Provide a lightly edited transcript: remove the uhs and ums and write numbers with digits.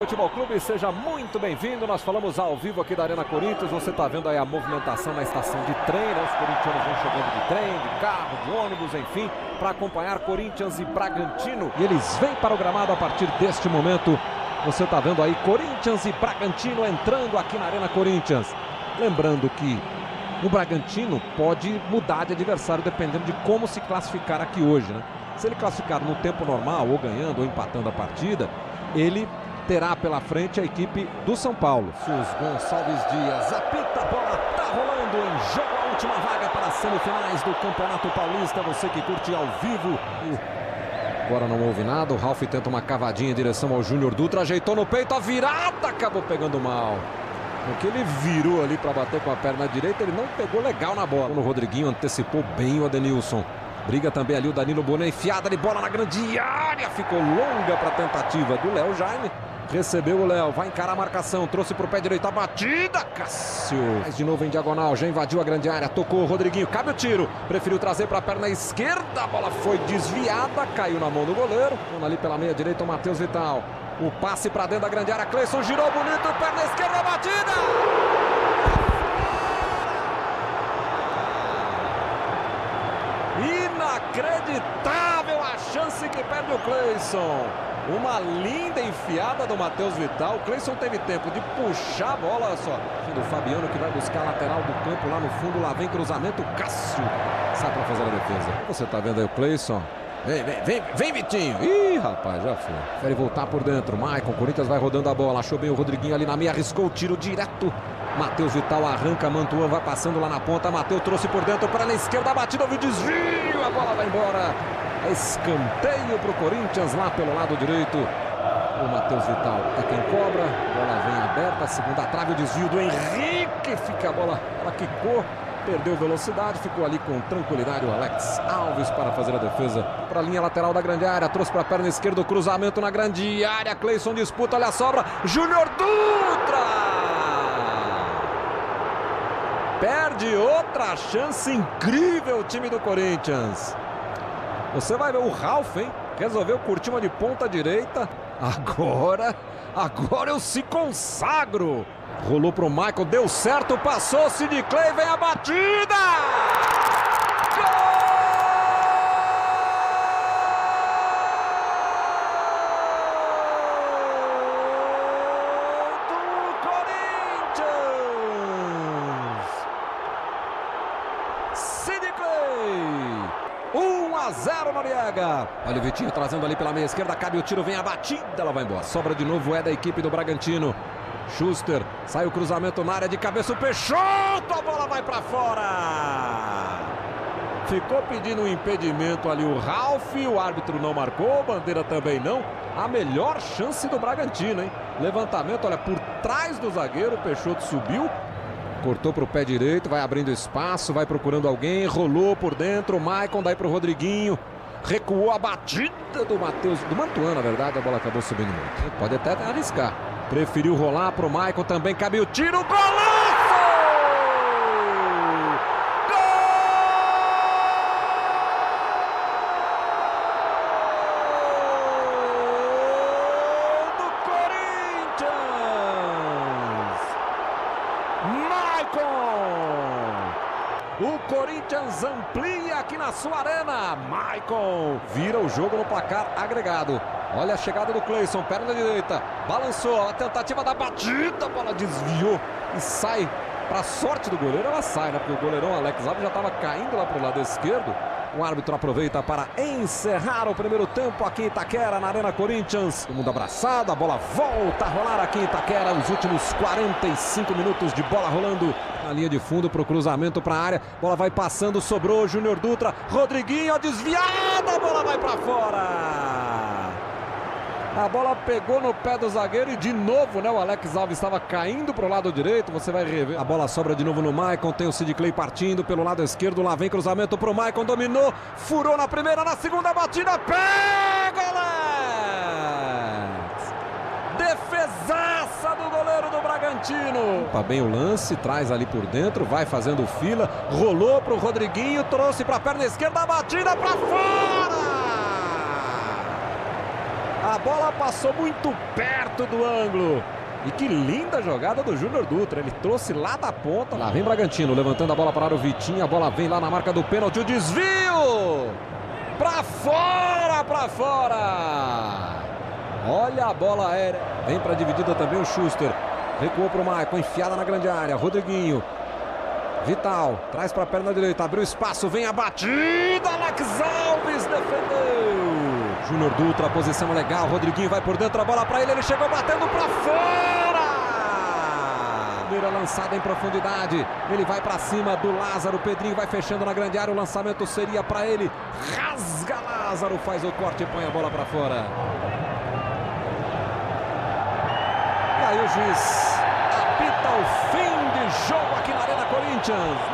Futebol Clube, seja muito bem-vindo. Nós falamos ao vivo aqui da Arena Corinthians. Você está vendo aí a movimentação na estação de trem, né? Os corintianos vão chegando de trem, de carro, de ônibus, enfim, para acompanhar Corinthians e Bragantino. E eles vêm para o gramado a partir deste momento. Você está vendo aí Corinthians e Bragantino entrando aqui na Arena Corinthians. Lembrando que o Bragantino pode mudar de adversário dependendo de como se classificar aqui hoje, né? Se ele classificar no tempo normal, ou ganhando ou empatando a partida, ele terá pela frente a equipe do São Paulo. Sus Gonçalves Dias apita, a bola tá rolando em jogo, a última vaga para as semifinais do Campeonato Paulista. Você que curte ao vivo. Agora não houve nada, o Ralf tenta uma cavadinha em direção ao Júnior Dutra, ajeitou no peito, a virada acabou pegando mal. Porque ele virou ali para bater com a perna direita, ele não pegou legal na bola. O Rodriguinho antecipou bem o Adenilson. Briga também ali o Danilo Boné, enfiada de bola na grande área, ficou longa para a tentativa do Léo Jaime. Recebeu o Léo, vai encarar a marcação, trouxe para o pé direito a batida, Cássio. Mais de novo em diagonal, já invadiu a grande área, tocou o Rodriguinho, cabe o tiro, preferiu trazer para a perna esquerda, a bola foi desviada, caiu na mão do goleiro. Ali pela meia direita o Matheus Vital, o passe para dentro da grande área, Cleison girou bonito, perna esquerda, batida! Inacreditável a chance que perde o Cleison. Uma linda enfiada do Matheus Vital. O Cleison teve tempo de puxar a bola, olha só. Do Fabiano que vai buscar a lateral do campo lá no fundo. Lá vem cruzamento, Cássio sai para fazer a defesa. Você tá vendo aí o Cleison? Vem Vitinho. Ih, rapaz, já foi. Prefere voltar por dentro. Maicon, Corinthians vai rodando a bola. Achou bem o Rodriguinho ali na meia, arriscou o tiro direto. Matheus Vital arranca, Mantuan vai passando lá na ponta. Matheus trouxe por dentro para a esquerda, a batida, houve desvio. A bola vai embora. Escanteio para o Corinthians lá pelo lado direito. O Matheus Vital é quem cobra. A bola vem aberta, segunda trave, o desvio do Henrique. Fica a bola, ela quicou, perdeu velocidade, ficou ali com tranquilidade o Alex Alves para fazer a defesa. Para a linha lateral da grande área, trouxe para a perna esquerda o cruzamento na grande área. Cleison disputa, olha a sobra. Júnior Dutra! Perde outra chance incrível o time do Corinthians. Você vai ver o Ralf, hein? Resolveu curtir uma de ponta direita. Agora eu se consagro. Rolou pro Michael, deu certo, passou, Sid Clay, vem a batida! Gol do Corinthians! Sid Clay! 1-0 Noriega. Olha o Vitinho trazendo ali pela meia esquerda, cabe o tiro, vem a batida, ela vai embora. Sobra de novo, é da equipe do Bragantino. Schuster, sai o cruzamento na área de cabeça, o Peixoto, a bola vai para fora. Ficou pedindo um impedimento ali o Ralf, o árbitro não marcou, bandeira também não. A melhor chance do Bragantino, hein? Levantamento, olha, por trás do zagueiro, o Peixoto subiu. Cortou para o pé direito, vai abrindo espaço, vai procurando alguém, rolou por dentro, o Maicon, daí para o Rodriguinho, recuou a batida do Matheus, do Mantuan, na verdade, a bola acabou subindo muito. Pode até arriscar, preferiu rolar para o Maicon, também cabe o tiro, golaço! O Corinthians amplia aqui na sua arena. Maicon vira o jogo no placar agregado. Olha a chegada do Cleison, perna direita, balançou, a tentativa da batida, a bola desviou e sai. Para sorte do goleiro, ela sai, né? Porque o goleirão Alex Alves já estava caindo lá para o lado esquerdo. O árbitro aproveita para encerrar o primeiro tempo aqui em Itaquera, na Arena Corinthians. Todo mundo abraçado, a bola volta a rolar aqui em Itaquera. Os últimos 45 minutos de bola rolando na linha de fundo para o cruzamento para a área. Bola vai passando, sobrou Júnior Dutra. Rodriguinho, a desviada, a bola vai para fora. A bola pegou no pé do zagueiro e de novo, né? O Alex Alves estava caindo para o lado direito. Você vai rever. A bola sobra de novo no Maicon. Tem o Sid Clay partindo pelo lado esquerdo. Lá vem cruzamento para o Maicon. Dominou. Furou na primeira, na segunda batida. Pega, Alex! Defesaça do goleiro do Bragantino. Tá bem o lance. Traz ali por dentro. Vai fazendo fila. Rolou para o Rodriguinho. Trouxe para a perna esquerda. A batida para fora! A bola passou muito perto do ângulo. E que linda jogada do Júnior Dutra. Ele trouxe lá da ponta. Lá vem Bragantino, levantando a bola para o Vitinho. A bola vem lá na marca do pênalti. O desvio! Pra fora, pra fora! Olha a bola aérea. Vem para a dividida também o Schuster. Recuou para o Maicon, enfiada na grande área. Rodriguinho. Vital, traz para a perna direita, abriu espaço, vem a batida, Alex Alves defendeu. Júnior Dutra, posição legal, Rodriguinho vai por dentro, a bola para ele, ele chegou batendo para fora. Primeira lançada em profundidade, ele vai para cima do Lázaro, Pedrinho vai fechando na grande área, o lançamento seria para ele, rasga Lázaro, faz o corte e põe a bola para fora. E aí o juiz apita o fim de jogo aqui na Arena Corinthians.